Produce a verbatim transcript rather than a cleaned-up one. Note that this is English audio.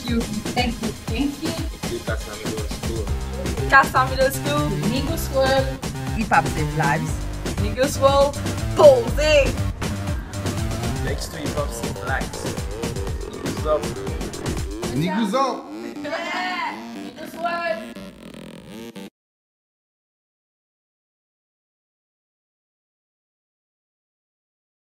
you. Thank you. Thank you. Casa M S School. Casa M S School. Negus World. Hip Hop Save Lives. Negus World. Posé. Next to Hip Hop Save Lives. Negus up. Negus up. Negus World.